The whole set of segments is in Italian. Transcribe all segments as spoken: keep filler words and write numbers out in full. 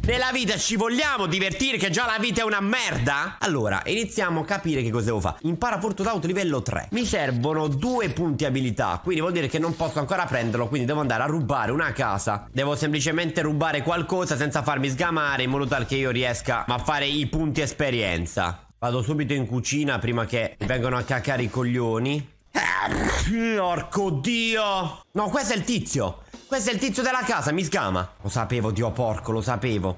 Nella vita ci vogliamo divertire, che già la vita è una merda? Allora, iniziamo a capire che cosa devo fare. Impara furto d'auto livello tre. Mi servono due punti abilità, quindi vuol dire che non posso ancora prenderlo, quindi devo andare a rubare una casa. Devo semplicemente rubare qualcosa senza farmi sgamare, in modo tal che io riesca a fare i punti esperienza. Vado subito in cucina prima che mi vengano a cacare i coglioni. Eh, porco Dio! No, questo è il tizio. Questo è il tizio della casa, mi scama. Lo sapevo, Dio porco, lo sapevo.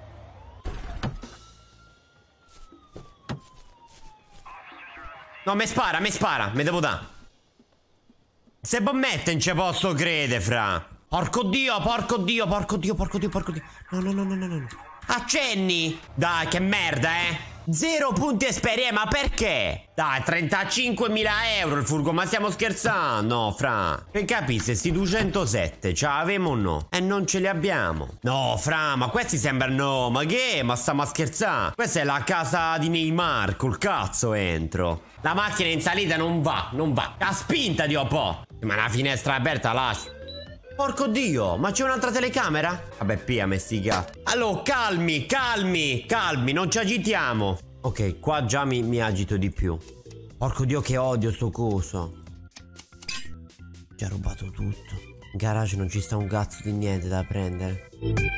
No, me spara, me spara, me devo dare. Se bommette non ci posso credere, fra. Porco Dio, porco Dio, porco Dio, porco Dio, porco Dio. No, no, no, no, no, no. Accenni. Dai, che merda, eh. Zero punti esperienza, ma perché? Dai, trentacinquemila euro il furgo, ma stiamo scherzando? No, fra. Che capisci, sti duecentosette, ce l'avemo o no? E non ce li abbiamo. No, fra, ma questi sembrano... Ma che? Ma stiamo a scherzare? Questa è la casa di Neymar, col cazzo entro. La macchina in salita non va, non va. La spinta, Dio po'. Ma la finestra aperta lascia. Porco Dio, ma c'è un'altra telecamera? Vabbè, pia, mestiga. Allora, calmi, calmi, calmi, non ci agitiamo. Ok, qua già mi, mi agito di più. Porco Dio, che odio sto coso. Ci ha rubato tutto. In garage non ci sta un cazzo di niente da prendere.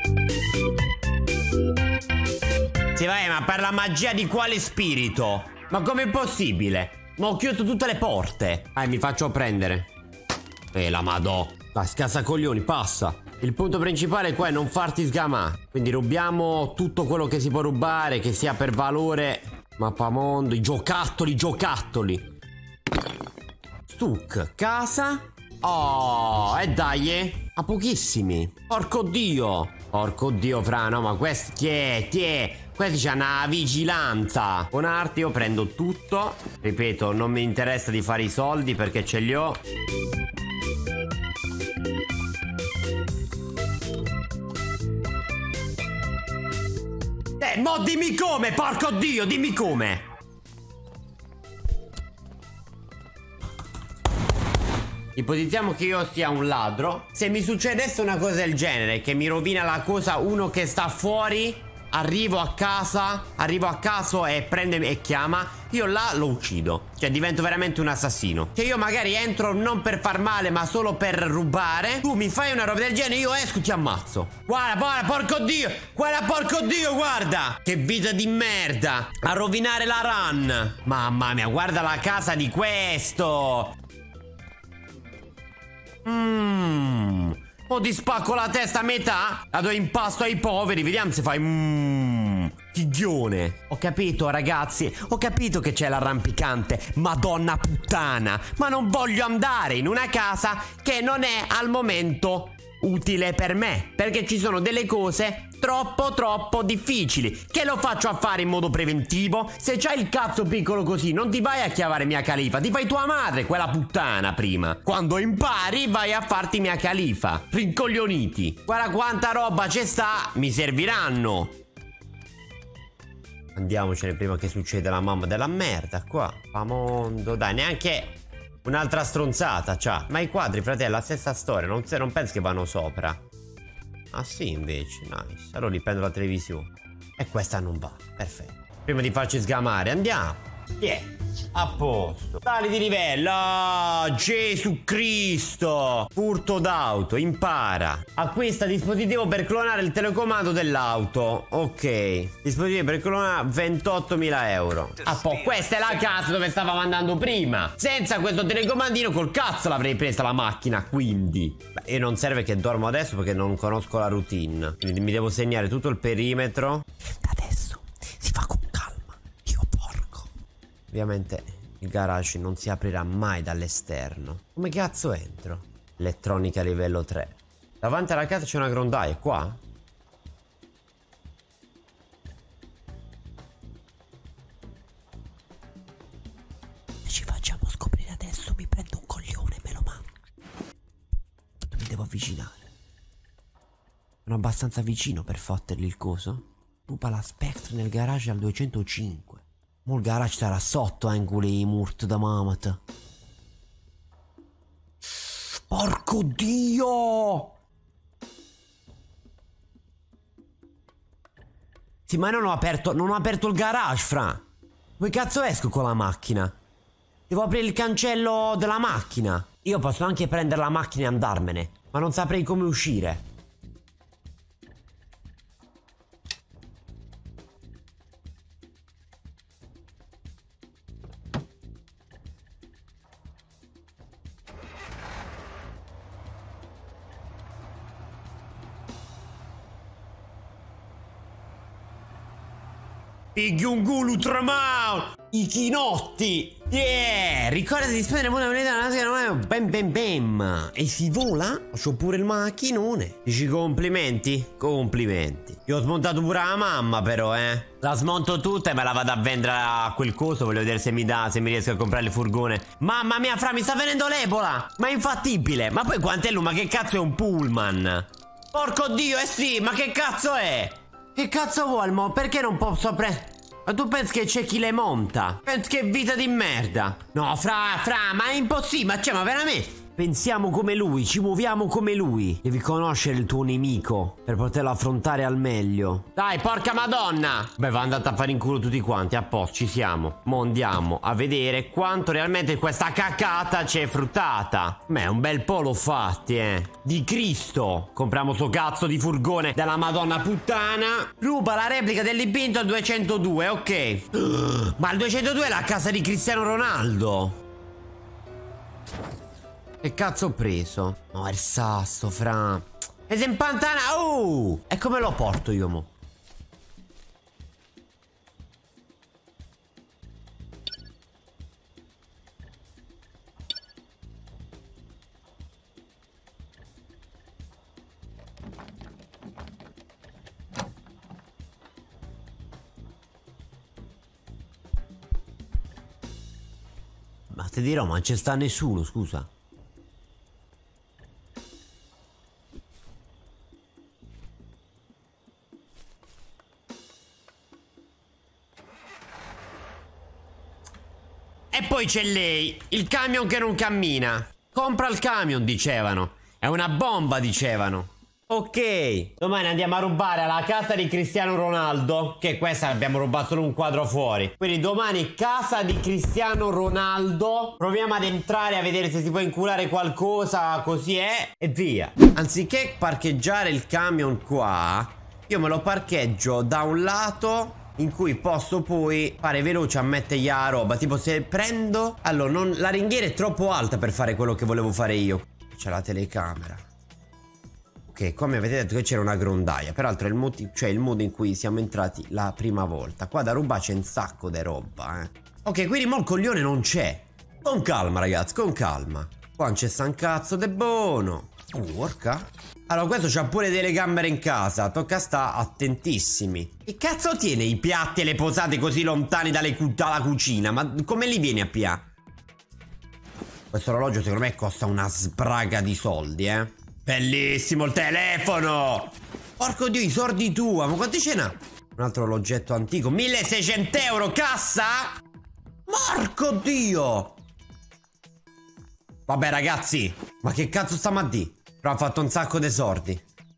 Sì, vai, ma per la magia di quale spirito? Ma com'è possibile? Ma ho chiuso tutte le porte. Dai, mi faccio prendere. Eh, la madò. Dai, scassacoglioni, passa. Il punto principale qua è non farti sgamare. Quindi rubiamo tutto quello che si può rubare, che sia per valore. Mappamondo, i giocattoli, i giocattoli. Stuc, casa. Oh, e dai, eh. A pochissimi. Porco Dio. Porco Dio, fra, no, ma questi, tiè, tiè. Questi c'hanno una vigilanza. Con arte io prendo tutto. Ripeto, non mi interessa di fare i soldi perché ce li ho. Eh, mo dimmi come, porco Dio, dimmi come. Ipotizziamo che io sia un ladro. Se mi succedesse una cosa del genere, che mi rovina la cosa uno che sta fuori, arrivo a casa, arrivo a casa e prende e chiama, io là lo uccido. Cioè divento veramente un assassino. Cioè io magari entro non per far male ma solo per rubare. Tu mi fai una roba del genere, io esco e ti ammazzo. Guarda, guarda, porco Dio. Guarda, porco Dio, guarda. Che vita di merda. A rovinare la run. Mamma mia, guarda la casa di questo. Mmm. O ti spacco la testa a metà, la do in pasto ai poveri, vediamo se fai mmm, figlione. Ho capito, ragazzi, ho capito che c'è l'arrampicante, madonna puttana, ma non voglio andare in una casa che non è al momento utile per me, perché ci sono delle cose troppo troppo difficili che lo faccio a fare in modo preventivo. Se c'hai il cazzo piccolo così non ti vai a chiamare Mia Khalifa, ti fai tua madre, quella puttana, prima. Quando impari vai a farti Mia Khalifa. Rincoglioniti. Guarda quanta roba c'è sta, mi serviranno. Andiamocene prima che succeda la mamma della merda qua. Pamondo, dai, neanche un'altra stronzata, c'ha. Ma i quadri, fratello, la stessa storia. Non, non pensi che vanno sopra? Ah sì, invece, nice. Allora li prendo la televisione. E questa non va, perfetto. Prima di farci sgamare, andiamo. Yeah, a posto. Sali di livello. Oh, Gesù Cristo. Furto d'auto, impara. Acquista dispositivo per clonare il telecomando dell'auto. Ok. Dispositivo per clonare ventottomila euro. Ah, po', questa è la casa dove stava andando prima. Senza questo telecomandino col cazzo l'avrei presa la macchina, quindi. Beh, e non serve che dormo adesso perché non conosco la routine. Quindi mi devo segnare tutto il perimetro. Adesso si fa con calma. Io porco. Ovviamente il garage non si aprirà mai dall'esterno. Come cazzo entro? Elettronica livello tre. Davanti alla casa c'è una grondaia, qua? Se ci facciamo scoprire adesso mi prendo un coglione e me lo mangio. Mi devo avvicinare. Sono abbastanza vicino per fottergli il coso. Ruba la Spectre nel garage al duecentocinque. Mo' il garage sarà sotto angoli i murt da mamat. Porco Dio! Sì, ma non ho aperto, non ho aperto il garage, fra. Come cazzo esco con la macchina? Devo aprire il cancello della macchina. Io posso anche prendere la macchina e andarmene, ma non saprei come uscire. I Gyungulu Tramau! I chinotti! Yeah! Ricordati di spendere una moneta. Bam bam bam! E si vola? C'ho pure il macchinone. Dici complimenti? Complimenti. Io ho smontato pure la mamma, però, eh. La smonto tutta e me la vado a vendere a quel coso. Voglio vedere se mi dà, se mi riesco a comprare il furgone. Mamma mia, fra, mi sta venendo l'Ebola! Ma è infattibile! Ma poi quant'è lui? Ma che cazzo è un pullman? Porco dio, eh sì, ma che cazzo è? Che cazzo vuoi, mo? Perché non posso prendere? Ma tu pensi che c'è chi le monta? Pensi che vita di merda? No, fra, fra, ma è impossibile, ma cioè, ma veramente? Pensiamo come lui, ci muoviamo come lui. Devi conoscere il tuo nemico per poterlo affrontare al meglio. Dai, porca madonna! Beh, va andata a fare in culo tutti quanti, a posto, ci siamo. Mo' andiamo a vedere quanto realmente questa cacata c'è fruttata. Beh, un bel po' l'ho fatti, eh. Di Cristo! Compriamo sto cazzo di furgone della madonna puttana. Ruba la replica del dipinto al duecentodue, ok. Ma il duecentodue è la casa di Cristiano Ronaldo. Che cazzo ho preso? No, è il sasso, fra. E si impantana. Oh! E come lo porto io, mo? Ma ti dirò, ma non c'è sta nessuno, scusa. E poi c'è lei, il camion che non cammina. Compra il camion, dicevano. È una bomba, dicevano. Ok, domani andiamo a rubare alla casa di Cristiano Ronaldo. Che questa abbiamo rubato solo un quadro fuori. Quindi domani casa di Cristiano Ronaldo. Proviamo ad entrare a vedere se si può inculare qualcosa. Così è. E via. Anziché parcheggiare il camion qua, io me lo parcheggio da un lato in cui posso poi fare veloce a mettergli la roba. Tipo se prendo, allora non, la ringhiera è troppo alta per fare quello che volevo fare io. C'è la telecamera. Ok, come avete detto che c'era una grondaia. Peraltro è il, motivo, cioè il modo in cui siamo entrati la prima volta. Qua da rubare c'è un sacco di roba, eh. Ok, quindi mo il coglione non c'è. Con calma, ragazzi, con calma. Qua non c'è sta cazzo de buono. Uh, orca. Allora, questo c'ha pure delle camere in casa. Tocca sta attentissimi. Che cazzo tiene i piatti e le posate così lontani dalle cu dalla cucina? Ma come li vieni a pia? Questo orologio secondo me costa una sbraga di soldi, eh. Bellissimo il telefono. Porco dio, i sordi tua. Ma quanti ce n'ha? Un altro orologetto antico. milleseicento euro, cassa? Porco dio. Vabbè, ragazzi, ma che cazzo stiamo a di? Però ha fatto un sacco di sordi.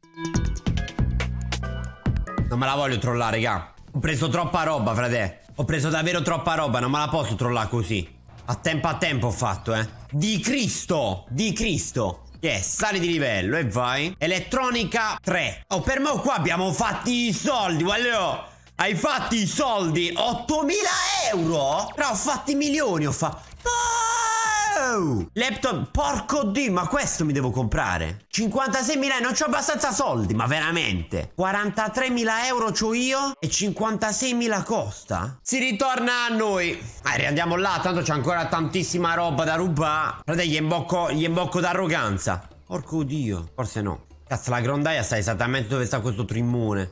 Non me la voglio trollare, raga. Ho preso troppa roba, frate. Ho preso davvero troppa roba. Non me la posso trollare così. A tempo a tempo ho fatto, eh. Di Cristo. Di Cristo. Yes, sali di livello e vai. Elettronica tre. Oh, per me qua abbiamo fatti i soldi, voglio. Hai fatti i soldi. ottomila euro? Però ho fatti milioni, ho fatto. Oh! Laptop, porco dio, ma questo mi devo comprare. cinquantaseimila, non c'ho abbastanza soldi, ma veramente. quarantatremila euro c'ho io e cinquantaseimila costa. Si ritorna a noi. Eh, riandiamo là, tanto c'è ancora tantissima roba da rubare. Frate, gli imbocco, gli imbocco d'arroganza. Porco dio, forse no. Cazzo, la grondaia sta esattamente dove sta questo trimmone.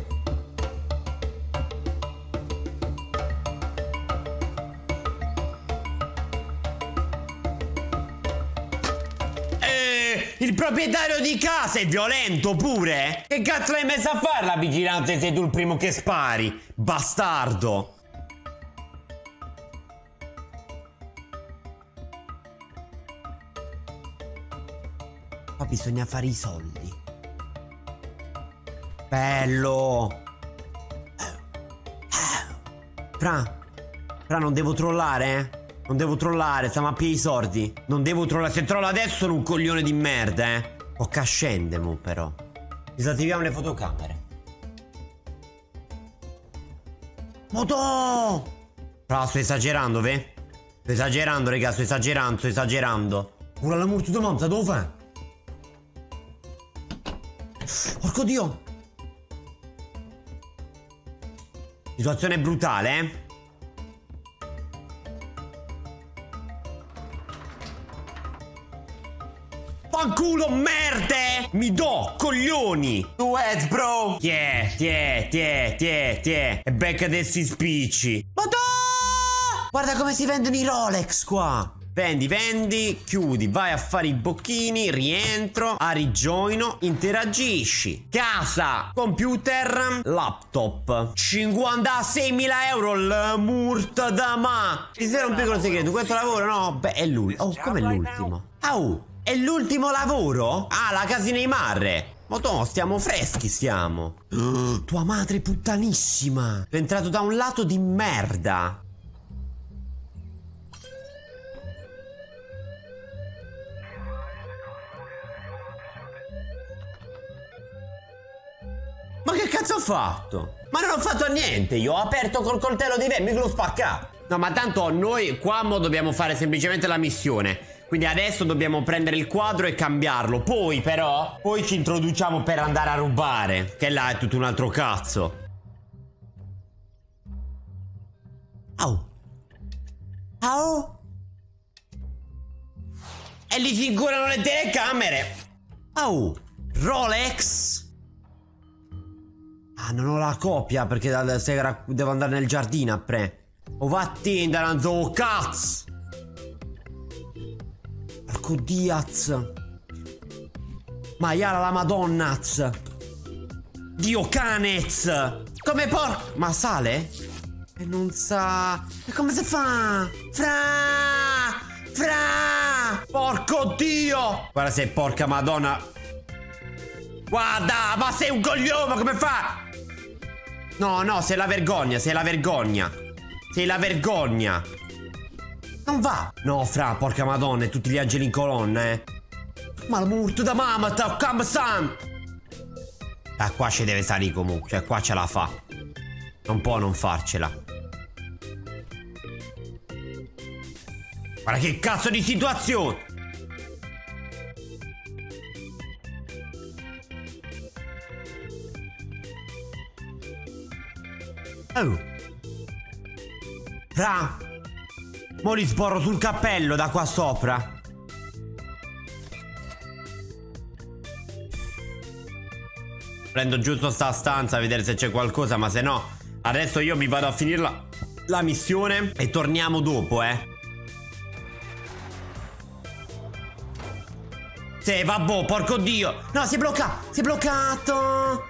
Il proprietario di casa è violento pure? Che cazzo l'hai messo a fare la vigilanza se sei tu il primo che spari? Bastardo. Qua bisogna fare i soldi. Bello. Fra, fra, non devo trollare, eh. Non devo trollare, stiamo a piedi sordi. Non devo trollare, se trollo adesso sono un coglione di merda, eh. Tocca scendere, mo, però. Disattiviamo le fotocamere. Moto! Fra, sto esagerando, ve? Sto esagerando, raga, sto esagerando, sto esagerando. Ora la morte di mamma, dove fai? Porco Dio! Situazione brutale, eh? Fanculo, merde! Mi do, coglioni! Tu heads, bro! Tiè, tiè, tiè, tiè, tiè. E becca dessi spicci. Madò! Guarda come si vendono i Rolex qua. Vendi, vendi, chiudi, vai a fare i bocchini, rientro, a rijoino, interagisci. Casa, computer, laptop. cinquantaseimila euro il murt da ma. Ci sarà un piccolo segreto, questo lavoro no? Beh, è l'ultimo. Oh, com'è l'ultimo? Oh, è l'ultimo lavoro? Ah, la casina di Marre. Ma no, stiamo freschi, stiamo. Oh, tua madre puttanissima. È entrato da un lato di merda. Ma che cazzo ho fatto? Ma non ho fatto niente, io ho aperto col coltello di me, mica l'ho spaccato. No, ma tanto noi qua mo dobbiamo fare semplicemente la missione. Quindi adesso dobbiamo prendere il quadro e cambiarlo. Poi però, poi ci introduciamo per andare a rubare. Che là è tutto un altro cazzo. Au. Au. E li si incurano le telecamere. Au. Rolex. Ah, non ho la copia perché devo andare nel giardino a pre. O vatti in danzo cazzo. Porco Diaz. Maiala la madonnaz. Dio canez. Come por... Ma sale? E non sa... E come si fa? Fra! Fra! Porco Dio! Guarda se porca madonna. Guarda, ma sei un coglione, ma come fa? No, no, sei la vergogna, sei la vergogna. Sei la vergogna. Non va. No, fra, porca madonna, e tutti gli angeli in colonna, eh. Ma il morto da mamma, ta Kam-san. Ah, qua ci deve salire comunque, cioè qua ce la fa. Non può non farcela. Guarda che cazzo di situazione. Oh. Fra. Mo li sborro sul cappello da qua sopra. Prendo giusto sta stanza a vedere se c'è qualcosa. Ma se no, adesso io mi vado a finire la, la missione e torniamo dopo, eh. Sì, vabbè, porco Dio. No, si è bloccato. Si è bloccato.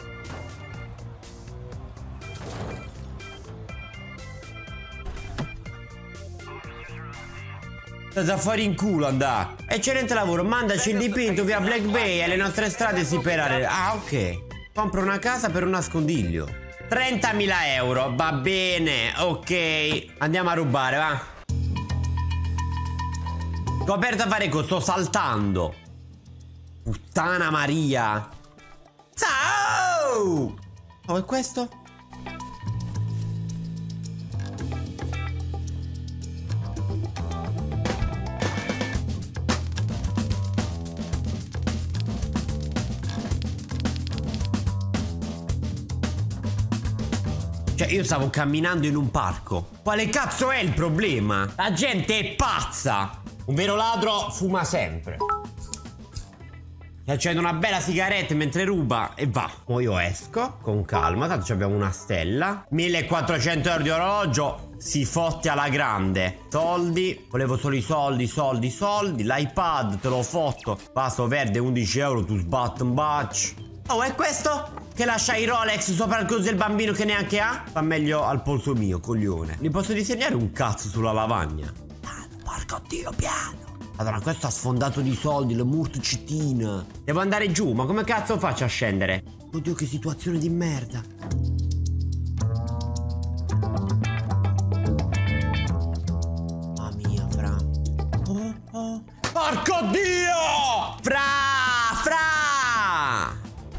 Da fuori in culo andà. Eccellente lavoro. Mandaci il dipinto via Black Bay e le nostre strade si perare. Ah, ok. Compro una casa per un nascondiglio. trentamila euro. Va bene. Ok. Andiamo a rubare, va. Ho aperto a fare cosa. Sto saltando. Puttana Maria. Ciao. Oh, è questo? Cioè, io stavo camminando in un parco. Quale cazzo è il problema? La gente è pazza. Un vero ladro fuma sempre. Accende una bella sigaretta mentre ruba e va. Poi io esco con calma, tanto abbiamo una stella. millequattrocento euro di orologio. Si fotte alla grande. Soldi. Volevo solo i soldi, soldi, soldi. L'iPad te l'ho fotto. Vaso verde undici euro. Tu sbatti un bacio. Oh, è questo? Che lascia i Rolex sopra il coso del bambino che neanche ha? Fa meglio al polso mio, coglione. Gli posso disegnare un cazzo sulla lavagna? Piano, porco Dio, piano. Allora, questo ha sfondato di soldi, le murto cittina. Devo andare giù, ma come cazzo faccio a scendere? Oddio, che situazione di merda.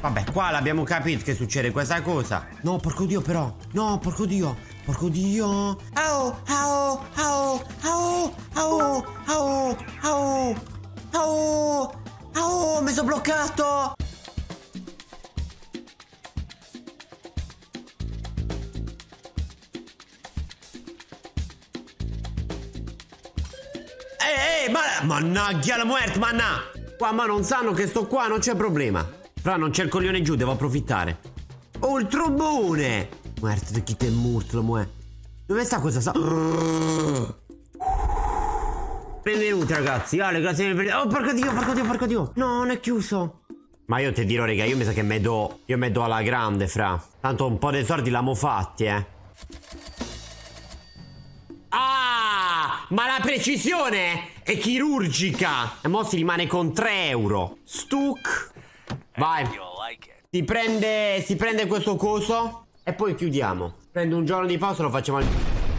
Vabbè, qua l'abbiamo capito che succede questa cosa. No, porco dio però. No, porco dio. Porco dio. Au, au, au, au, au, au, au, au, au, mi sono bloccato. Ehi, ehi, ma... Mannaggia la muerte, manna. Qua ma non sanno che sto qua, non c'è problema. Fra, non c'è il coglione giù, devo approfittare. Oh, il trombone! Muerte di chi te murtlo, muè. Dove sta questa sa... Benvenuti ragazzi, Ale, grazie per... Oh, porco dio, porco dio, porco dio. No, non è chiuso. Ma io ti dirò, raga, io mi sa che me do... Io me do alla grande, fra. Tanto un po' dei soldi l'amo fatti, eh. Ah! Ma la precisione è chirurgica. E mo si rimane con tre euro. Stuck. Vai. Si prende, si prende questo coso e poi chiudiamo. Prendo un giorno di pausa e lo facciamo al...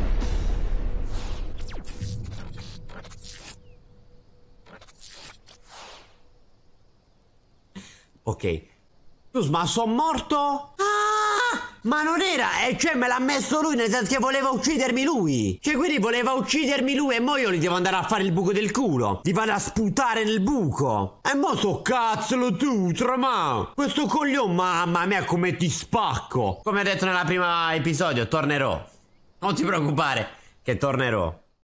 Ok. Scusa, ma sono morto? Ah! Ma non era, e cioè me l'ha messo lui, nel senso che voleva uccidermi lui. Cioè quindi voleva uccidermi lui e mo io gli devo andare a fare il buco del culo. Gli vado a sputare nel buco. E mo so cazzo tu, trama. Questo coglione, mamma mia come ti spacco. Come detto nella prima episodio, tornerò. Non ti preoccupare, che tornerò.